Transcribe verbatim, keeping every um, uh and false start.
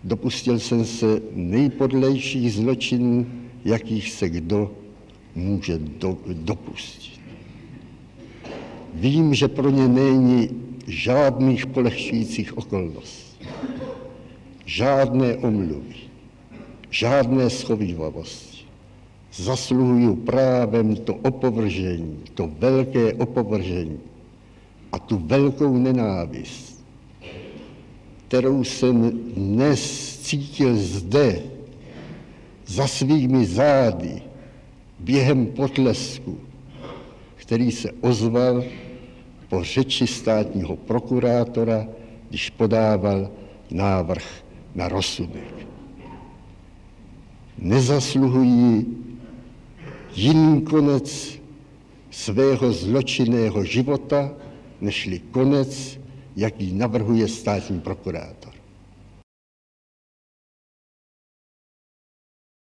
Dopustil jsem se nejpodlejších zločinů, jakých se kdo může do, dopustit. Vím, že pro ně není žádných polehčujících okolností, žádné omluvy, žádné schovívavosti. Zasluhuju právem to opovržení, to velké opovržení a tu velkou nenávist, kterou jsem dnes cítil zde, za svými zády, během potlesku, který se ozval po řeči státního prokurátora, když podával návrh na rozsudek. Nezasluhují jiný konec svého zločinného života, nežli konec, jaký navrhuje státní prokurátor.